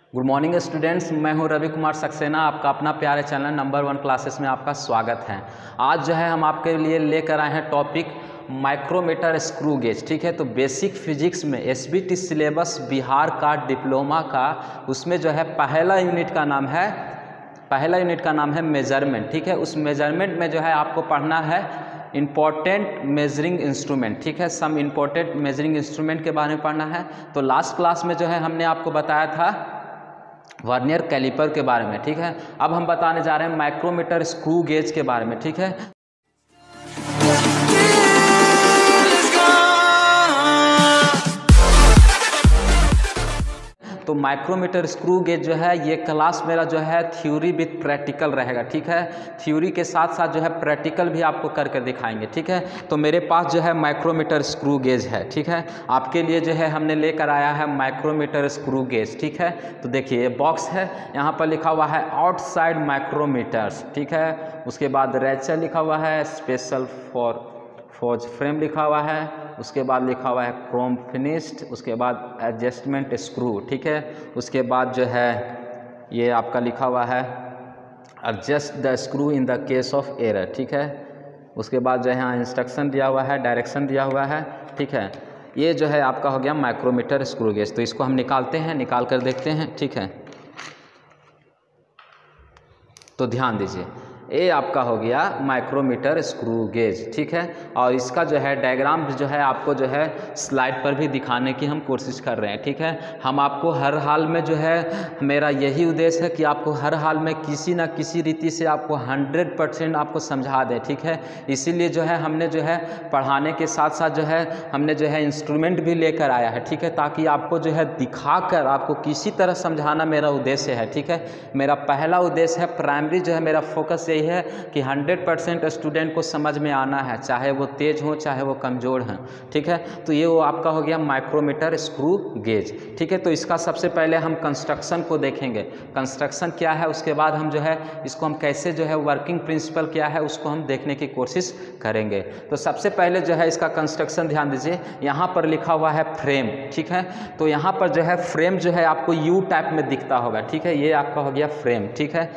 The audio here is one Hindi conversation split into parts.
गुड मॉर्निंग स्टूडेंट्स, मैं हूं रवि कुमार सक्सेना, आपका अपना प्यारे चैनल नंबर 1 क्लासेस में आपका स्वागत है। आज जो है हम आपके लिए लेकर आए हैं टॉपिक माइक्रोमीटर स्क्रू गेज। ठीक है, तो बेसिक फिजिक्स में एसबीटी सिलेबस बिहार का डिप्लोमा का उसमें जो है पहला यूनिट का नाम है मेजरमेंट। ठीक है, उस मेजरमेंट में जो है आपको पढ़ना है इम्पॉर्टेंट मेजरिंग इंस्ट्रूमेंट। ठीक है, सम इम्पॉर्टेंट मेजरिंग इंस्ट्रूमेंट के बारे में पढ़ना है। तो लास्ट क्लास में जो है हमने आपको बताया था वर्नियर कैलिपर के बारे में। ठीक है, अब हम बताने जा रहे हैं माइक्रोमीटर स्क्रू गेज के बारे में। ठीक है, तो माइक्रोमीटर स्क्रू गेज जो है ये क्लास मेरा जो है थ्योरी विथ प्रैक्टिकल रहेगा। ठीक है, थ्योरी के साथ साथ जो है प्रैक्टिकल भी आपको करके दिखाएंगे। ठीक है, तो मेरे पास जो है माइक्रोमीटर स्क्रू गेज है। ठीक है, आपके लिए जो है हमने लेकर आया है माइक्रोमीटर स्क्रू गेज। ठीक है, तो देखिए ये बॉक्स है, यहाँ पर लिखा हुआ है आउटसाइड माइक्रोमीटर्स। ठीक है, उसके बाद रेचर लिखा हुआ है, स्पेशल फॉर फोर्ज फ्रेम लिखा हुआ है, उसके बाद लिखा हुआ है क्रोम फिनिश्ड, उसके बाद एडजस्टमेंट स्क्रू। ठीक है, उसके बाद जो है ये आपका लिखा हुआ है adjust the screw in the case of error. ठीक है, उसके बाद जो है यहाँ इंस्ट्रक्शन दिया हुआ है, डायरेक्शन दिया हुआ है। ठीक है, ये जो है आपका हो गया माइक्रोमीटर स्क्रू गेज। तो इसको हम निकालते हैं, निकाल कर देखते हैं। ठीक है, तो ध्यान दीजिए, ये आपका हो गया माइक्रोमीटर स्क्रू गेज। ठीक है, और इसका जो है डायग्राम जो है आपको जो है स्लाइड पर भी दिखाने की हम कोशिश कर रहे हैं। ठीक है, हम आपको हर हाल में जो है मेरा यही उद्देश्य है कि आपको हर हाल में किसी न किसी रीति से आपको 100% आपको समझा दें। ठीक है, इसीलिए जो है हमने जो है पढ़ाने के साथ साथ जो है हमने जो है इंस्ट्रूमेंट भी लेकर आया है। ठीक है, ताकि आपको जो है दिखाकर आपको किसी तरह समझाना मेरा उद्देश्य है। ठीक है, मेरा पहला उद्देश्य है, प्राइमरी जो है मेरा फोकस यही है कि 100% स्टूडेंट को समझ में आना है, चाहे वो तेज हो चाहे वो कमज़ोर हैं। ठीक है, तो ये वो आपका हो गया माइक्रोमीटर स्क्रू गेज। ठीक है, तो इसका सबसे पहले हम कंस्ट्रक्शन को देखेंगे, कंस्ट्रक्शन क्या है, उसके बाद हम जो है इसको हम कैसे जो है वर्किंग प्रिंसिपल क्या है उसको हम देखने की कोशिश करेंगे। तो सबसे पहले जो है इसका कंस्ट्रक्शन ध्यान दीजिए, यहाँ पर लिखा हुआ है फ्रेम। ठीक है, तो यहाँ पर जो है फ्रेम जो है आपको यू टाइप में दिखता होगा। ठीक है, ये आपका हो गया फ्रेम। ठीक है,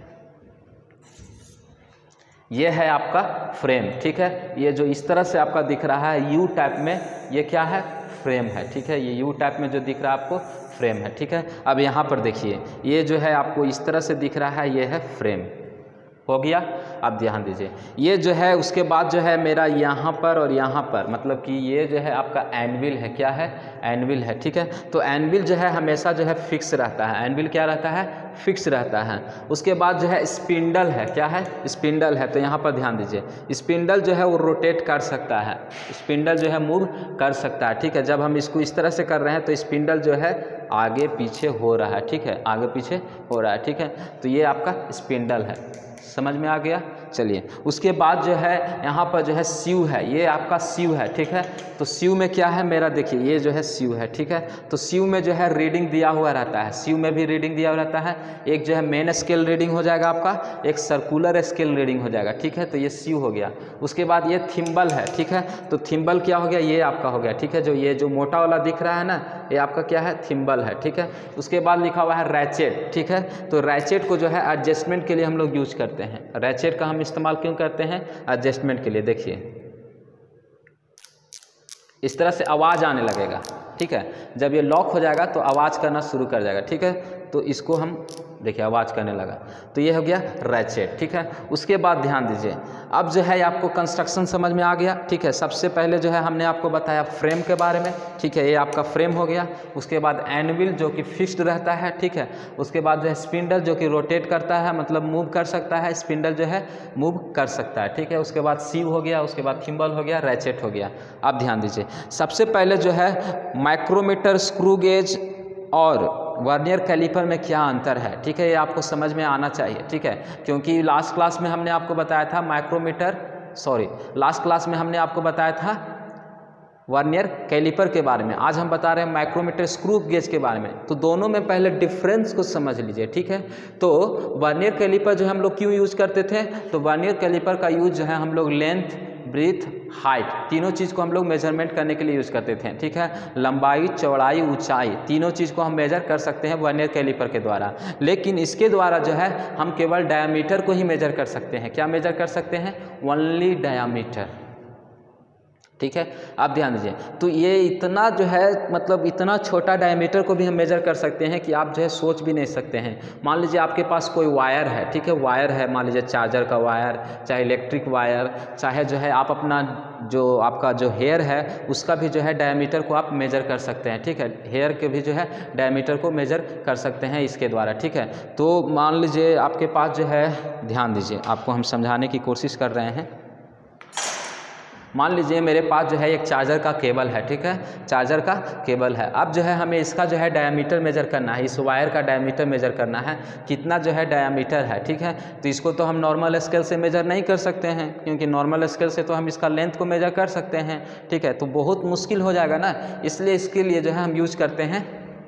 ये है आपका फ्रेम। ठीक है, ये जो इस तरह से आपका दिख रहा है यू टाइप में, ये क्या है, फ्रेम है। ठीक है, ये यू टाइप में जो दिख रहा है आपको फ्रेम है। ठीक है, अब यहाँ पर देखिए ये जो है आपको इस तरह से दिख रहा है, ये है फ्रेम हो गया। अब ध्यान दीजिए, ये जो है उसके बाद जो है मेरा यहाँ पर और यहाँ पर, मतलब कि ये जो है आपका एनविल है। क्या है, एनविल है। ठीक है, तो एनविल जो है हमेशा जो है फिक्स रहता है, एनविल क्या रहता है, फिक्स रहता है। उसके बाद जो है स्पिंडल है, क्या है, स्पिंडल है। तो यहाँ पर ध्यान दीजिए, स्पिंडल जो है वो रोटेट कर सकता है, स्पिंडल जो है मूव कर सकता है। ठीक है, जब हम इसको इस तरह से कर रहे हैं तो स्पिंडल जो है आगे पीछे हो रहा है। ठीक है, आगे पीछे हो रहा है। ठीक है, तो ये आपका स्पिंडल है, समझ में आ गया। चलिए, उसके बाद जो है यहाँ पर जो है स्यू है, ये आपका स्यू है। ठीक है, तो स्यू में क्या है मेरा, देखिए ये जो है स्यू है। ठीक है, तो स्यू में जो है रीडिंग दिया हुआ रहता है, स्यू में भी रीडिंग दिया हुआ रहता है। एक जो है मेन स्केल रीडिंग हो जाएगा आपका, एक सर्कुलर स्केल रीडिंग हो जाएगा। ठीक है, तो ये स्यू हो गया। उसके बाद ये थिम्बल है। ठीक है, तो थिम्बल क्या हो गया, ये आपका हो गया। ठीक है, जो ये जो मोटा वाला दिख रहा है ना, ये आपका क्या है, थिम्बल है। ठीक है, उसके बाद लिखा हुआ है रैचेट। ठीक है, तो रैचेट को जो है एडजस्टमेंट के लिए हम लोग यूज करते हैं। रैचेट का हम इस्तेमाल क्यों करते हैं, एडजस्टमेंट के लिए। देखिए इस तरह से आवाज़ आने लगेगा। ठीक है, जब ये लॉक हो जाएगा तो आवाज़ करना शुरू कर जाएगा। ठीक है, तो इसको हम देखिए आवाज़ करने लगा, तो ये हो गया रैचेट। ठीक है, उसके बाद ध्यान दीजिए, अब जो है आपको कंस्ट्रक्शन समझ में आ गया। ठीक है, सबसे पहले जो है हमने आपको बताया फ्रेम के बारे में। ठीक है, ये आपका फ्रेम हो गया। उसके बाद एनविल जो कि फिक्स्ड रहता है। ठीक है, उसके बाद जो है स्पिंडल जो कि रोटेट करता है, मतलब मूव कर सकता है, स्पिंडल जो है मूव कर सकता है। ठीक है, उसके बाद सीव हो गया, उसके बाद थिम्बल हो गया, रैचेट हो गया। अब ध्यान दीजिए, सबसे पहले जो है माइक्रोमीटर स्क्रू गेज और वर्नियर कैलिपर में क्या अंतर है। ठीक है, ये आपको समझ में आना चाहिए। ठीक है, क्योंकि लास्ट क्लास में हमने आपको बताया था लास्ट क्लास में हमने आपको बताया था वर्नियर कैलिपर के बारे में, आज हम बता रहे हैं माइक्रोमीटर स्क्रू गेज के बारे में। तो दोनों में पहले डिफरेंस को समझ लीजिए। ठीक है, तो वर्नियर कैलिपर जो हम लोग क्यों यूज करते थे, तो वर्नियर कैलिपर का यूज जो है हम लोग लेंथ ब्रीथ, हाइट, तीनों चीज़ को हम लोग मेजरमेंट करने के लिए यूज़ करते थे, ठीक है। लंबाई, चौड़ाई, ऊंचाई, तीनों चीज़ को हम मेजर कर सकते हैं वर्नियर कैलिपर के द्वारा। लेकिन इसके द्वारा जो है हम केवल डायामीटर को ही मेजर कर सकते हैं। क्या मेजर कर सकते हैं? ओनली डायामीटर, ठीक है। आप ध्यान दीजिए, तो ये इतना जो है मतलब इतना छोटा डायमीटर को भी हम मेजर कर सकते हैं कि आप जो है सोच भी नहीं सकते हैं। मान लीजिए आपके पास कोई वायर है, ठीक है, वायर है, मान लीजिए चार्जर का वायर, चाहे इलेक्ट्रिक वायर, चाहे जो है आप अपना जो आपका जो हेयर है उसका भी जो है डायमीटर को आप मेजर कर सकते हैं, ठीक है। हेयर के भी जो है डायमीटर को मेजर कर सकते हैं इसके द्वारा, ठीक है। तो मान लीजिए आपके पास जो है, ध्यान दीजिए, आपको हम समझाने की कोशिश कर रहे हैं। मान लीजिए मेरे पास जो है एक चार्जर का केबल है, ठीक है, चार्जर का केबल है। अब जो है हमें इसका जो है डायमीटर मेजर करना है, इस वायर का डायमीटर मेजर करना है, कितना जो है डायमीटर है, ठीक है। तो इसको तो हम नॉर्मल स्केल से मेजर नहीं कर सकते हैं, क्योंकि नॉर्मल स्केल से तो हम इसका लेंथ को मेजर कर सकते हैं, ठीक है, तो बहुत मुश्किल हो जाएगा ना। इसलिए इसके लिए जो है हम यूज करते हैं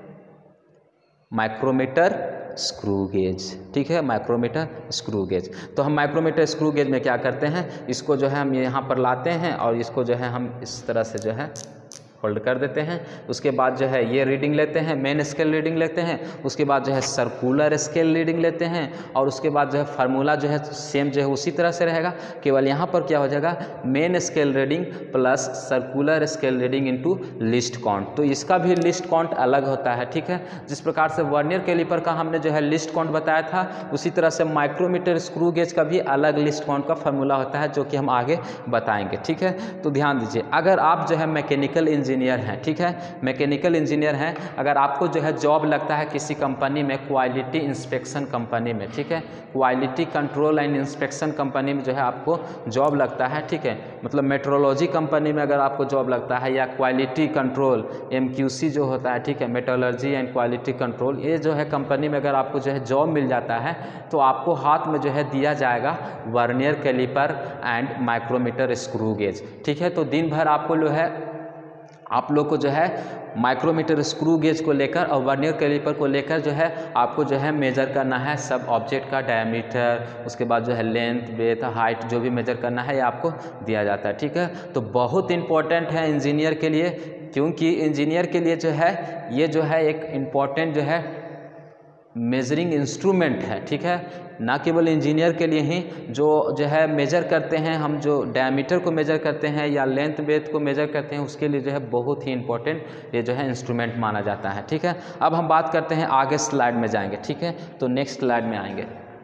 माइक्रोमीटर स्क्रू गेज, ठीक है, माइक्रोमीटर स्क्रू गेज। तो हम माइक्रोमीटर स्क्रू गेज में क्या करते हैं, इसको जो है हम यहाँ पर लाते हैं और इसको जो है हम इस तरह से जो है होल्ड कर देते हैं। उसके बाद जो है ये रीडिंग लेते हैं, मेन स्केल रीडिंग लेते हैं। उसके बाद जो है सर्कुलर स्केल रीडिंग लेते हैं और उसके बाद जो है फार्मूला जो है सेम जो है उसी तरह से रहेगा, केवल यहाँ पर क्या हो जाएगा, main scale reading plus circular scale reading into least count. तो इसका भी लिस्ट काउंट अलग होता है, ठीक है। जिस प्रकार से वर्नियर कैलिपर का हमने जो है लिस्ट काउंट बताया था, उसी तरह से माइक्रोमीटर स्क्रू गेज का भी अलग लिस्ट काउंट का फार्मूला होता है, जो कि हम आगे बताएंगे, ठीक है। तो ध्यान दीजिए, अगर आप जो है मैकेनिकल इंजीनियर हैं, ठीक है, मैकेनिकल इंजीनियर हैं, अगर आपको जो है जॉब लगता है किसी कंपनी में, क्वालिटी इंस्पेक्शन कंपनी में, ठीक है, quality control and inspection company में जो है आपको जॉब लगता है, ठीक है, मतलब मेट्रोलॉजी कंपनी में अगर आपको जॉब लगता है, या क्वालिटी कंट्रोल MQC जो होता है, ठीक है, मेट्रोलॉजी एंड क्वालिटी कंट्रोल, ये जो है कंपनी में अगर आपको जो है जॉब मिल जाता है, तो आपको हाथ में जो है दिया जाएगा vernier calliper and micrometer screw gauge, ठीक है। तो दिन भर आपको जो है आप लोग को जो है माइक्रोमीटर स्क्रू गेज को लेकर और वर्नियर कैलिपर को लेकर जो है आपको जो है मेजर करना है सब ऑब्जेक्ट का डायमीटर, उसके बाद जो है लेंथ, ब्रेथ, हाइट जो भी मेजर करना है ये आपको दिया जाता है, ठीक है। तो बहुत इंपॉर्टेंट है इंजीनियर के लिए, क्योंकि इंजीनियर के लिए जो है ये जो है एक इम्पॉर्टेंट जो है मेजरिंग इंस्ट्रूमेंट है, ठीक है। ना केवल इंजीनियर के लिए ही जो है मेजर करते हैं, हम जो डायमीटर को मेजर करते हैं या लेंथ ब्रेथ को मेजर करते हैं, उसके लिए जो है बहुत ही इंपॉर्टेंट ये जो है इंस्ट्रूमेंट माना जाता है, ठीक है। अब हम बात करते हैं, आगे स्लाइड में जाएंगे, ठीक है। तो नेक्स्ट स्लाइड में आएंगे,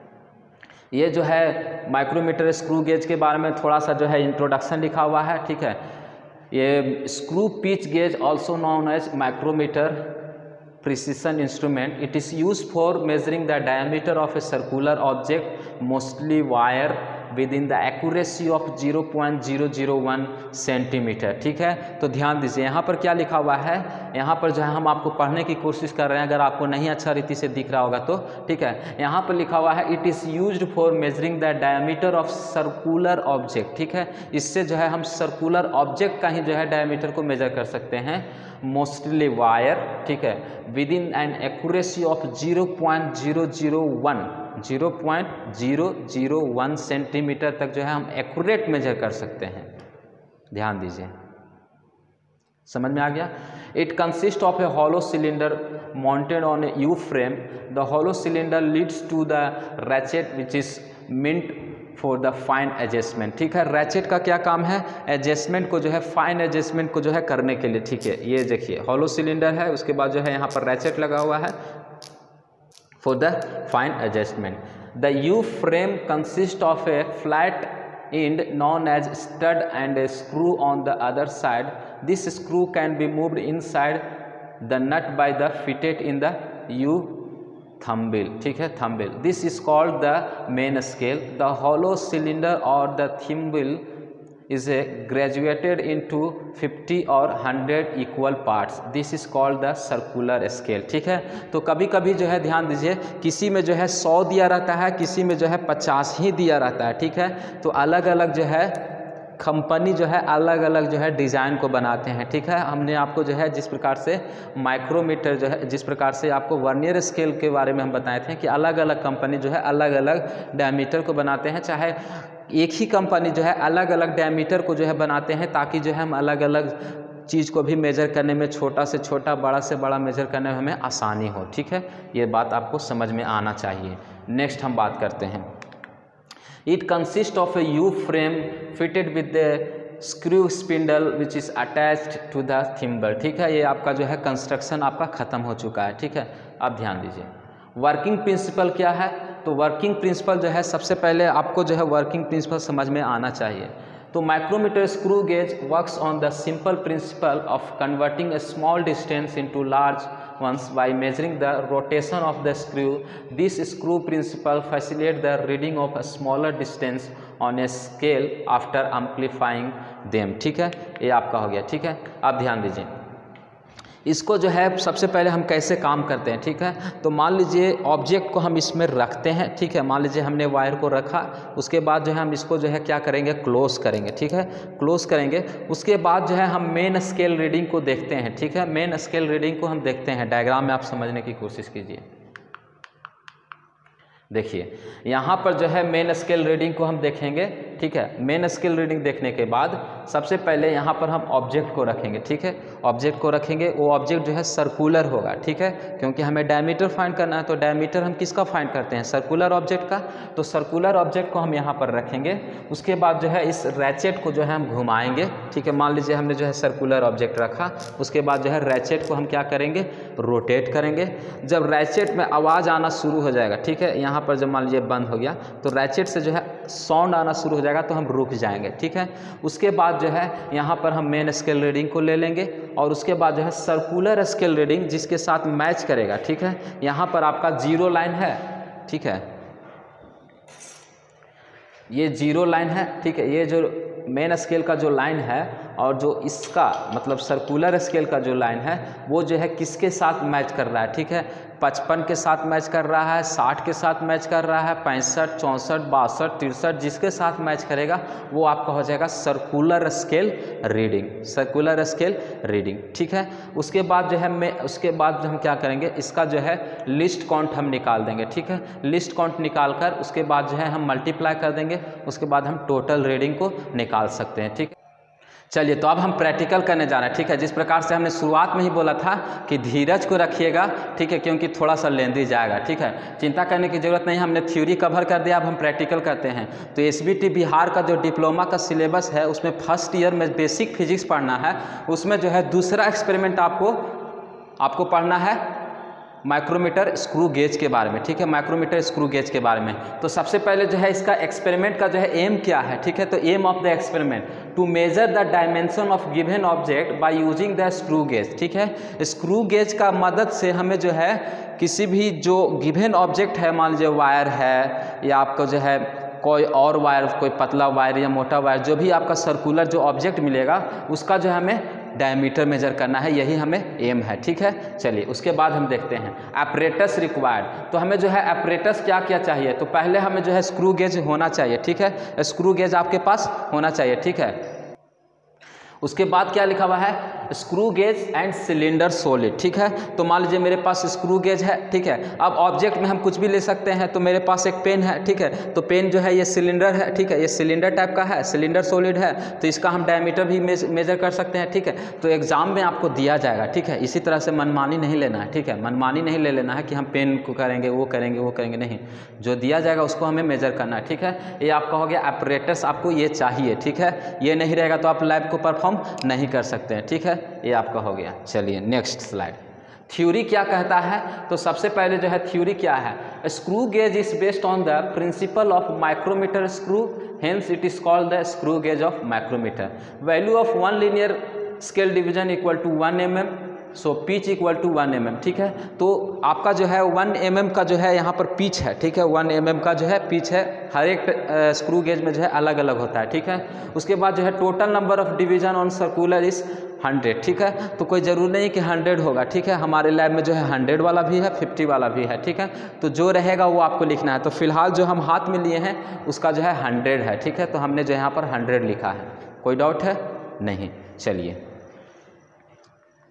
ये जो है माइक्रोमीटर स्क्रू गेज के बारे में थोड़ा सा जो है इंट्रोडक्शन लिखा हुआ है, ठीक है। ये screw pitch gauge also known as micrometer precision instrument. It is used for measuring the diameter of a circular object, mostly wire, within the accuracy of 0.001 centimetre, ठीक है। तो ध्यान दीजिए, यहाँ पर क्या लिखा हुआ है, यहाँ पर जो है हम आपको पढ़ने की कोशिश कर रहे हैं, अगर आपको नहीं अच्छा रीति से दिख रहा होगा तो, ठीक है। यहाँ पर लिखा हुआ है it is used for measuring the diameter of circular object, ठीक है। इससे जो है हम सर्कुलर ऑब्जेक्ट का ही जो है डायमीटर को मेजर कर सकते हैं, मोस्टली वायर, ठीक है, within an accuracy of 0.001 centimetre तक जो है हम एक्यूरेट मेजर कर सकते हैं। ध्यान दीजिए, समझ में आ गया। It consist of a hollow cylinder mounted on a U frame. The hollow cylinder leads to the ratchet which is meant for the fine adjustment, ठीक है। रैचेट का क्या काम है, एडजस्टमेंट को जो है, फाइन एडजस्टमेंट को जो है करने के लिए, ठीक है। ये देखिए हॉलो सिलेंडर है, उसके बाद जो है यहाँ पर रैचेट लगा हुआ है for the fine adjustment. The U frame consist of a flat end known as stud and a screw on the other side. This screw can be moved inside the nut by the fitted in the U thumble, ठीक है, thumble. This is called the main scale. The hollow cylinder or the thimble is graduated into 50 or 100 equal parts. This is called the circular scale, ठीक है। तो कभी कभी जो है ध्यान दीजिए, किसी में जो है 100 दिया रहता है, किसी में जो है 50 ही दिया रहता है, ठीक है। तो अलग अलग जो है कंपनी जो है अलग अलग जो है डिज़ाइन को बनाते हैं, ठीक है। हमने आपको जो है जिस प्रकार से माइक्रोमीटर जो है, जिस प्रकार से आपको वर्नियर स्केल के बारे में हम बताए थे कि अलग अलग कंपनी जो है अलग अलग डायमीटर को बनाते हैं, चाहे एक ही कंपनी जो है अलग अलग डायमीटर को जो है बनाते हैं, ताकि जो है हम अलग अलग चीज़ को भी मेजर करने में, छोटा से छोटा बड़ा से बड़ा मेजर करने में हमें आसानी हो। ठीक है, ये बात आपको समझ में आना चाहिए। नेक्स्ट हम बात करते हैं, it consist of a U frame fitted with the screw spindle which is attached to the thimble. ठीक है, ये आपका जो है कंस्ट्रक्शन आपका ख़त्म हो चुका है। ठीक है, आप ध्यान दीजिए। वर्किंग प्रिंसिपल क्या है, तो वर्किंग प्रिंसिपल जो है सबसे पहले आपको जो है वर्किंग प्रिंसिपल समझ में आना चाहिए। तो micrometer screw gauge works on the simple principle of converting a small distance into large ones by measuring the rotation of the screw. This screw principle facilitates the reading of a smaller distance on a scale after amplifying them. ठीक है, ये आपका हो गया। ठीक है, आप ध्यान दीजिए। इसको जो है सबसे पहले हम कैसे काम करते हैं। ठीक है, तो मान लीजिए ऑब्जेक्ट को हम इसमें रखते हैं। ठीक है, मान लीजिए हमने वायर को रखा, उसके बाद जो है हम इसको जो है क्या करेंगे, क्लोज करेंगे। ठीक है, क्लोज करेंगे, उसके बाद जो है हम मेन स्केल रीडिंग को देखते हैं। ठीक है, मेन स्केल रीडिंग को हम देखते हैं, डायग्राम में आप समझने की कोशिश कीजिए। देखिए यहाँ पर जो है मेन स्केल रीडिंग को हम देखेंगे। ठीक है, मेन स्केल रीडिंग देखने के बाद सबसे पहले यहाँ पर हम ऑब्जेक्ट को रखेंगे। ठीक है, ऑब्जेक्ट को रखेंगे, वो ऑब्जेक्ट जो है सर्कुलर होगा। ठीक है, क्योंकि हमें डायमीटर फाइंड करना है, तो डायमीटर हम किसका फाइंड करते हैं, सर्कुलर ऑब्जेक्ट का। तो सर्कुलर ऑब्जेक्ट को हम यहाँ पर रखेंगे, उसके बाद जो है इस रैचेट को जो है हम घुमाएंगे। ठीक है, मान लीजिए हमने जो है सर्कुलर ऑब्जेक्ट रखा, उसके बाद जो है रैचेट को हम क्या करेंगे, रोटेट करेंगे। जब रैचेट में आवाज़ आना शुरू हो जाएगा, ठीक है, यहाँ पर जब मान लीजिए बंद हो गया, तो रैचेट से जो है साउंड आना शुरू हो जाएगा, तो हम रुक जाएंगे। ठीक है, उसके बाद जो है यहाँ पर हम मेन स्केल रीडिंग को ले लेंगे, और उसके बाद जो है सर्कुलर स्केल रीडिंग जिसके साथ मैच करेगा। ठीक है, यहाँ पर आपका जीरो लाइन है। ठीक है, ये जीरो लाइन है। ठीक है, ये जो मेन स्केल का जो लाइन है और जो इसका मतलब सर्कुलर स्केल का जो लाइन है, वो जो है किसके साथ मैच कर रहा है। ठीक है, 55 के साथ मैच कर रहा है, 60 के साथ मैच कर रहा है, 65, 64, 62, 63, जिसके साथ मैच करेगा वो आपका हो जाएगा circular scale reading, circular scale reading. ठीक है, उसके बाद जो है उसके बाद हम क्या करेंगे, इसका जो है लिस्ट काउंट हम निकाल देंगे। ठीक है, लिस्ट काउंट निकाल कर उसके बाद जो है हम मल्टीप्लाई कर देंगे, उसके बाद हम टोटल रीडिंग को निकाल सकते हैं। ठीक है, चलिए तो अब हम प्रैक्टिकल करने जा रहे हैं। ठीक है, जिस प्रकार से हमने शुरुआत में ही बोला था कि धीरज को रखिएगा। ठीक है, क्योंकि थोड़ा सा लेंदी जाएगा। ठीक है, चिंता करने की ज़रूरत नहीं, हमने थ्योरी कवर कर दिया, अब हम प्रैक्टिकल करते हैं। तो एसबीटी बिहार का जो डिप्लोमा का सिलेबस है, उसमें फर्स्ट ईयर में बेसिक फिजिक्स पढ़ना है, उसमें जो है दूसरा एक्सपेरिमेंट आपको पढ़ना है माइक्रोमीटर स्क्रू गेज के बारे में। ठीक है, माइक्रोमीटर स्क्रू गेज के बारे में। तो सबसे पहले जो है इसका एक्सपेरिमेंट का जो है एम क्या है। ठीक है, तो aim of the experiment to measure the dimension of given object by using the screw gauge. ठीक है, स्क्रू गेज का मदद से हमें जो है किसी भी जो गिवन ऑब्जेक्ट है, मान लीजिए वायर है या आपको जो है कोई और वायर, कोई पतला वायर या मोटा वायर, जो भी आपका सर्कुलर जो ऑब्जेक्ट मिलेगा उसका जो है हमें डायमीटर मेजर करना है, यही हमें एम है। ठीक है, चलिए उसके बाद हम देखते हैं एपरेटस रिक्वायर्ड। तो हमें जो है एपरेटस क्या क्या चाहिए, तो पहले हमें जो है स्क्रू गेज होना चाहिए। ठीक है, स्क्रू गेज आपके पास होना चाहिए। ठीक है, उसके बाद क्या लिखा हुआ है, screw gauge and cylinder solid. ठीक है, तो मान लीजिए मेरे पास स्क्रू गेज है। ठीक है, अब ऑब्जेक्ट में हम कुछ भी ले सकते हैं, तो मेरे पास एक पेन है। ठीक है, तो पेन जो है ये सिलेंडर है। ठीक है, ये सिलेंडर टाइप का है, सिलेंडर सॉलिड है, तो इसका हम डायमीटर भी मेजर कर सकते हैं। ठीक है, तो एग्जाम में आपको दिया जाएगा। ठीक है, इसी तरह से मनमानी नहीं लेना है। ठीक है, मनमानी नहीं ले लेना है कि हम पेन को करेंगे, वो करेंगे, वो करेंगे, नहीं, जो दिया जाएगा उसको हमें मेजर करना है। ठीक है, ये आपका हो गया एपरेटस, आपको ये चाहिए। ठीक है, ये नहीं रहेगा तो आप लैब को परफॉर्म नहीं कर सकते हैं। ठीक है, ये आपका हो गया। चलिए नेक्स्ट स्लाइड। थ्योरी क्या कहता है, तो सबसे पहले जो है थ्योरी क्या है, screw gauge is based on the principle of micrometer screw, hence it is called the screw gauge of micrometer. Value of one linear scale division equal to 1 mm, so pitch equal to 1 mm। ठीक है, तो आपका जो है 1 mm का जो है यहाँ पर पिच है। ठीक है, 1 mm का जो है पिच है, हर एक स्क्रू गेज में जो है अलग अलग होता है। ठीक है, उसके बाद जो है total number of division on circular is 100। ठीक है, तो कोई ज़रूरी नहीं कि 100 होगा। ठीक है, हमारे लैब में जो है 100 वाला भी है, 50 वाला भी है। ठीक है, तो जो रहेगा वो आपको लिखना है। तो फिलहाल जो हम हाथ में लिए हैं उसका जो है 100 है। ठीक है, तो हमने जो यहाँ पर 100 लिखा है। कोई डाउट है? नहीं। चलिए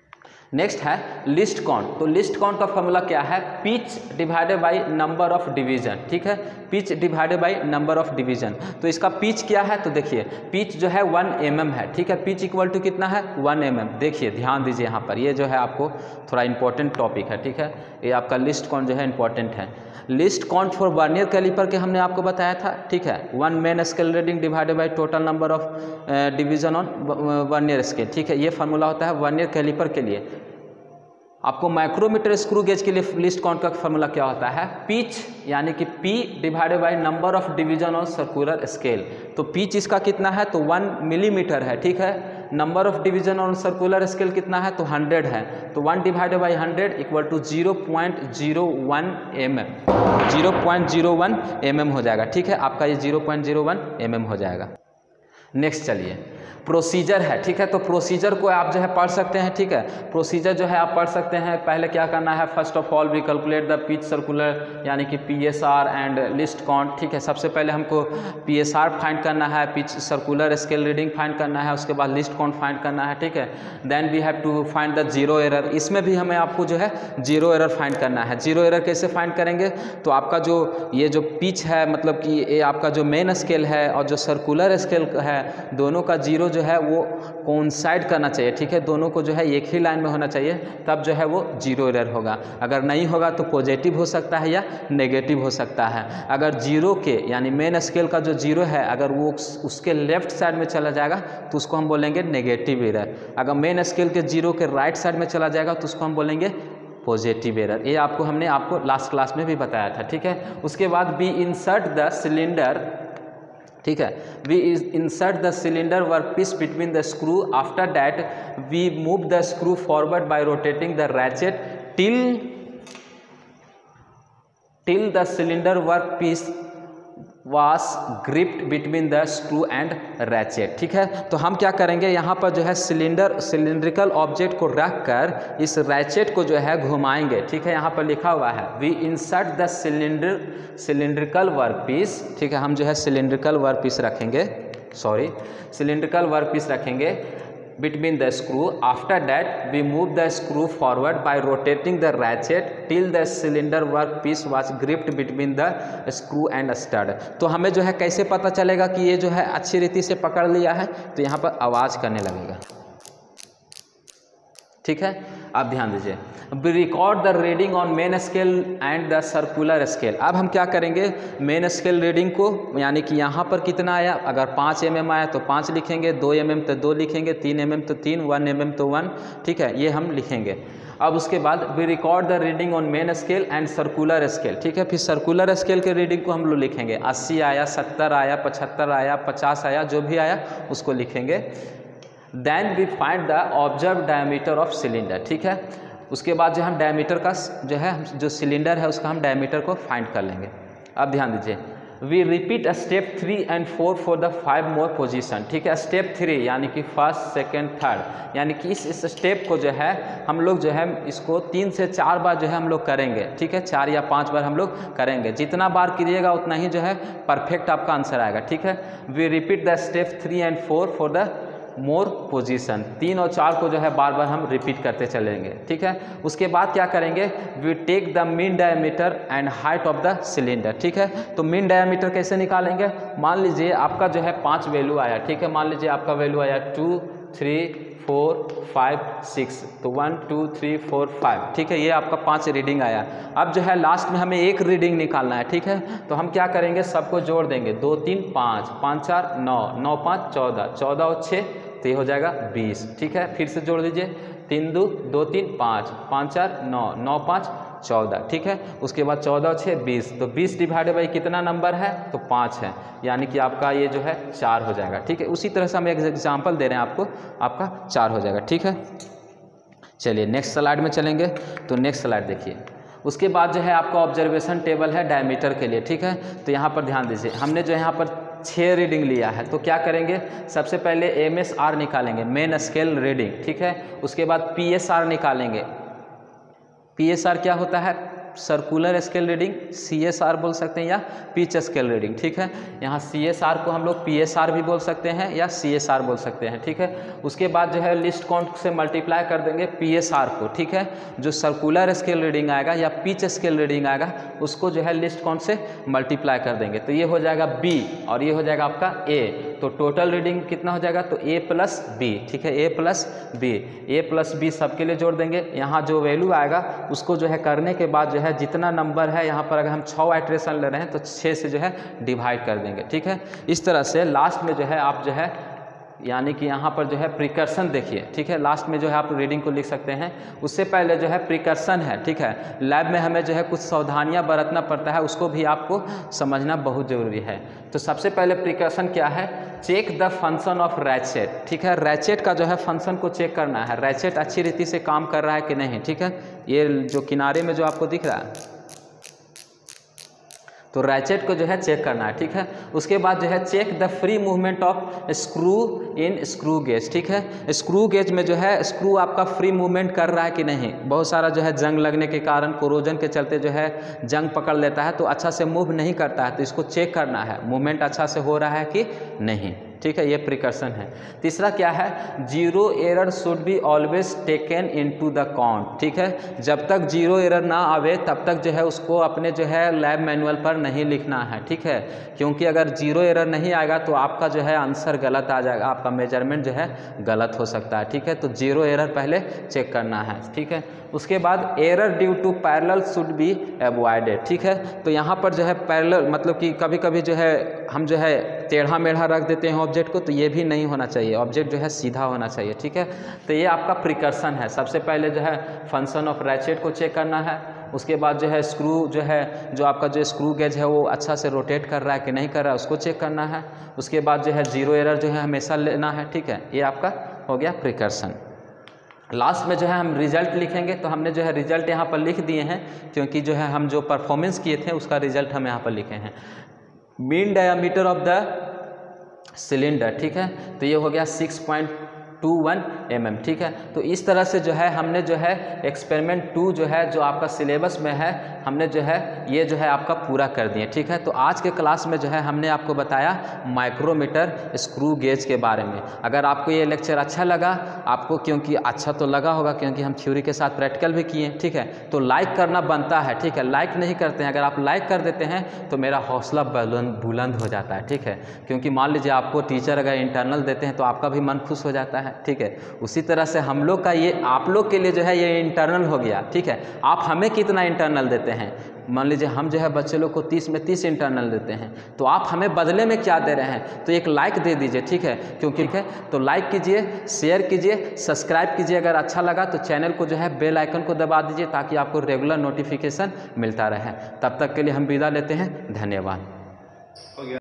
नेक्स्ट है लिस्ट काउंट। तो लिस्ट काउंट का फॉर्मूला क्या है, pitch divided by number of division, ठीक है, pitch divided by number of division. तो इसका पिच क्या है, तो देखिए पिच जो है 1 mm है, ठीक है, पिच इक्वल टू कितना है 1 mm। देखिए ध्यान दीजिए यहाँ पर, ये जो है आपको थोड़ा इंपॉर्टेंट टॉपिक है, ठीक है, ये आपका लिस्ट काउंट जो है इंपॉर्टेंट है। Least count for vernier caliper के हमने आपको बताया था, ठीक है, 1 main scale reading divided by total number of division on vernier scale, ठीक है, ये फार्मूला होता है वर्नियर कैलिपर के लिए। आपको माइक्रोमीटर स्क्रू गेज के लिए लिस्ट काउंट का फार्मूला क्या होता है, पिच यानी कि P divided by number of division on circular scale. तो पिच इसका कितना है, तो 1 मिलीमीटर है, ठीक है, number of division on circular scale कितना है, तो 100 है, तो 1 divided by 100 equal to 0.01 mm, 0.01 mm हो जाएगा, ठीक है, आपका ये 0.01 mm हो जाएगा। नेक्स्ट चलिए प्रोसीजर है, ठीक है, तो प्रोसीजर को आप जो है पढ़ सकते हैं, ठीक है, प्रोसीजर जो है आप पढ़ सकते हैं। पहले क्या करना है, first of all we calculate the pitch circular यानी कि PSR एंड लिस्ट काउंट, ठीक है, सबसे पहले हमको PSR फाइंड करना है, pitch circular scale reading find करना है, उसके बाद लिस्ट काउंट फाइंड करना है, ठीक है, then we have to find the zero error. इसमें भी हमें आपको जो है जीरो एरर फाइंड करना है। जीरो एरर कैसे फाइंड करेंगे, तो आपका जो ये जो पिच है, मतलब कि ये आपका जो मेन स्केल है और जो सर्कुलर स्केल है, दोनों का जीरो जो है वो कोइंसाइड करना चाहिए, ठीक है, दोनों को जो है एक ही लाइन में होना चाहिए, तब जो है वो जीरो एरर होगा। अगर नहीं होगा तो पॉजिटिव हो सकता है या नेगेटिव हो सकता है। अगर जीरो के यानी मेन स्केल का जो जीरो है अगर वो उसके लेफ्ट साइड में चला जाएगा तो उसको हम बोलेंगे नेगेटिव एरर। अगर मेन स्केल के जीरो के राइट साइड में चला जाएगा तो उसको हम बोलेंगे पॉजिटिव एरर। ये हमने आपको लास्ट क्लास में भी बताया था, ठीक है। उसके बाद वी इंसर्ट द सिलेंडर, ठीक है, we insert the cylinder workpiece between the screw, after that we move the screw forward by rotating the ratchet till the cylinder workpiece was gripped between the screw and ratchet, ठीक है। तो हम क्या करेंगे, यहाँ पर जो है सिलिंड्रिकल ऑब्जेक्ट को रख कर इस रैचेट को जो है घुमाएंगे, ठीक है, यहाँ पर लिखा हुआ है we insert the cylindrical workpiece, ठीक है, हम जो है सिलिंड्रिकल वर्कपीस रखेंगे, सिलिंड्रिकल वर्कपीस रखेंगे between the screw, after that we move the screw forward by rotating the ratchet till the cylinder workpiece was gripped between the screw and stud। तो हमें जो है कैसे पता चलेगा कि ये जो है अच्छी रीति से पकड़ लिया है, तो यहाँ पर आवाज़ करने लगेगा, ठीक है। आप ध्यान दीजिए, we record the reading on main scale and the circular scale. अब हम क्या करेंगे, मेन स्केल रीडिंग को, यानी कि यहाँ पर कितना आया, अगर 5 mm आया तो 5 लिखेंगे, 2 mm तो 2 लिखेंगे, 3 mm तो 3, 1 mm तो 1, ठीक है, ये हम लिखेंगे। अब उसके बाद we record the reading on main scale and circular scale, ठीक है, फिर सर्कुलर स्केल के रीडिंग को हम लोग लिखेंगे, 80 आया, 70 आया, 75 आया, 50 आया, जो भी आया उसको लिखेंगे। Then we find the observe diameter of cylinder, ठीक है। उसके बाद जो हम डायमीटर का जो है जो सिलेंडर है उसका हम डायमीटर को फाइंड कर लेंगे। अब ध्यान दीजिए, we repeat step 3 and 4 for the 5 more position, ठीक है। स्टेप 3 यानी कि फर्स्ट, सेकंड, थर्ड, यानी कि इस स्टेप को जो है हम लोग जो है इसको 3 से 4 बार जो है हम लोग करेंगे, ठीक है, 4 या 5 बार हम लोग करेंगे। जितना बार कीजिएगा उतना ही जो है परफेक्ट आपका आंसर आएगा, ठीक है। We repeat the step 3 and 4 for the more position, 3 और 4 को जो है बार बार हम रिपीट करते चलेंगे, ठीक है। उसके बाद क्या करेंगे, we take the mean diameter and height of the cylinder, ठीक है। तो मीन डायमीटर कैसे निकालेंगे, मान लीजिए आपका जो है 5 वैल्यू आया, ठीक है, मान लीजिए आपका वैल्यू आया 2, 3, 4, 5, 6, तो 1, 2, 3, 4, 5, ठीक है, ये आपका 5 रीडिंग आया। अब जो है लास्ट में हमें एक रीडिंग निकालना है, ठीक है। तो हम क्या करेंगे, सबको जोड़ देंगे, 2, 3, 5, 5, 4, 9, 9, 5, 14, 14 और 6 तो ये हो जाएगा 20, ठीक है। फिर से जोड़ दीजिए, 3, 2, 2, 3, 5, 5, 4, 9, 9, 5, 14, ठीक है। उसके बाद 14 और 6 20, तो 20 डिवाइडेड बाई कितना नंबर है, तो 5 है, यानी कि आपका ये जो है 4 हो जाएगा, ठीक है। उसी तरह से हम एक एग्जाम्पल दे रहे हैं आपको, आपका 4 हो जाएगा, ठीक है। चलिए नेक्स्ट स्लाइड में चलेंगे। तो नेक्स्ट स्लाइड देखिए, उसके बाद जो है आपका ऑब्जर्वेशन टेबल है डायमीटर के लिए, ठीक है। तो यहाँ पर ध्यान दीजिए, हमने जो यहाँ पर 6 रीडिंग लिया है, तो क्या करेंगे, सबसे पहले MSR निकालेंगे, मेन स्केल रीडिंग, ठीक है। उसके बाद PSR निकालेंगे। PSR क्या होता है, सर्कुलर स्केल रीडिंग CSR बोल सकते हैं या पिच स्केल रीडिंग, ठीक है। यहाँ CSR को हम लोग PSR भी बोल सकते हैं या CSR बोल सकते हैं, ठीक है। उसके बाद जो है लिस्ट काउंट से मल्टीप्लाई कर देंगे PSR को, ठीक है। जो सर्कुलर स्केल रीडिंग आएगा या पिच स्केल रीडिंग आएगा उसको जो है लिस्ट काउंट से मल्टीप्लाई कर देंगे, तो ये हो जाएगा B और ये हो जाएगा आपका A। तो टोटल रीडिंग कितना हो जाएगा, तो A प्लस B, ठीक है, A प्लस B सबके लिए जोड़ देंगे। यहाँ जो वैल्यू आएगा उसको जो है करने के बाद जो है जितना नंबर है यहाँ पर अगर हम 6 आइट्रेशन ले रहे हैं तो 6 से जो है डिवाइड कर देंगे, ठीक है। इस तरह से लास्ट में जो है आप जो है यानी कि यहाँ पर जो है प्रिकर्सन देखिए, ठीक है। लास्ट में जो है आप रीडिंग को लिख सकते हैं, उससे पहले जो है प्रिकर्सन है, ठीक है। लैब में हमें जो है कुछ सावधानियाँ बरतना पड़ता है, उसको भी आपको समझना बहुत ज़रूरी है। तो सबसे पहले प्रिकर्सन क्या है, check the function of ratchet, ठीक है। रैचेट का जो है फंक्शन को चेक करना है, रैचेट अच्छी रीति से काम कर रहा है कि नहीं, ठीक है। ये जो किनारे में जो आपको दिख रहा है तो रैचेट को जो है चेक करना है, ठीक है। उसके बाद जो है check the free movement of screw in screw gauge, ठीक है। स्क्रू गेज में जो है स्क्रू आपका फ्री मूवमेंट कर रहा है कि नहीं। बहुत सारा जो है जंग लगने के कारण, कोरोजन के चलते जो है जंग पकड़ लेता है तो अच्छा से मूव नहीं करता है, तो इसको चेक करना है मूवमेंट अच्छा से हो रहा है कि नहीं, ठीक है। ये प्रिकर्सन है। तीसरा क्या है, zero error should be always taken into the count, ठीक है। जब तक जीरो एरर ना आवे तब तक जो है उसको अपने जो है लैब मैनुअल पर नहीं लिखना है, ठीक है। क्योंकि अगर जीरो एरर नहीं आएगा तो आपका जो है आंसर गलत आ जाएगा, आपका मेजरमेंट जो है गलत हो सकता है, ठीक है। तो जीरो एरर पहले चेक करना है, ठीक है। उसके बाद error due to parallel should be avoided, ठीक है। तो यहाँ पर जो है पैरेलल मतलब कि कभी कभी जो है हम जो है टेढ़ा मेढ़ा रख देते हैं ऑब्जेक्ट को, तो ये भी नहीं होना चाहिए, ऑब्जेक्ट जो है सीधा होना चाहिए, ठीक है। तो ये आपका प्रिकर्सन है। सबसे पहले जो है फंक्शन ऑफ रैचेट को चेक करना है, उसके बाद जो है स्क्रू जो है जो आपका जो स्क्रू गेज है वो अच्छा से रोटेट कर रहा है कि नहीं कर रहा है उसको चेक करना है। उसके बाद जो है जीरो एरर जो है हमेशा लेना है, ठीक है। ये आपका हो गया प्रिकर्सन। लास्ट में जो है हम रिजल्ट लिखेंगे, तो हमने जो है रिजल्ट यहाँ पर लिख दिए हैं क्योंकि जो है हम जो परफॉर्मेंस किए थे उसका रिजल्ट हम यहाँ पर लिखे हैं। Mean diameter of the cylinder, ठीक है। तो ये हो गया 6.21 mm, ठीक है। तो इस तरह से जो है हमने जो है एक्सपेरिमेंट 2 जो है जो आपका सिलेबस में है हमने जो है ये जो है आपका पूरा कर दिए, ठीक है। तो आज के क्लास में जो है हमने आपको बताया माइक्रोमीटर स्क्रू गेज के बारे में। अगर आपको ये लेक्चर अच्छा लगा, आपको क्योंकि अच्छा तो लगा होगा क्योंकि हम थ्योरी के साथ प्रैक्टिकल भी किए, ठीक है। तो लाइक करना बनता है, ठीक है। लाइक नहीं करते हैं, अगर आप लाइक कर देते हैं तो मेरा हौसला बुलंद हो जाता है, ठीक है। क्योंकि मान लीजिए आपको टीचर अगर इंटरनल देते हैं तो आपका भी मन खुश हो जाता है, ठीक है। उसी तरह से हम लोग का ये आप लोग के लिए जो है ये इंटरनल हो गया, ठीक है। आप हमें कितना इंटरनल देते हैं, मान लीजिए हम जो है बच्चे लोग को 30 में 30 इंटरनल देते हैं, तो आप हमें बदले में क्या दे रहे हैं, तो एक लाइक दे दीजिए, ठीक है। क्योंकि ठीक है तो लाइक कीजिए, शेयर कीजिए, सब्सक्राइब कीजिए। अगर अच्छा लगा तो चैनल को जो है बेल आइकन को दबा दीजिए ताकि आपको रेगुलर नोटिफिकेशन मिलता रहे। तब तक के लिए हम विदा लेते हैं, धन्यवाद।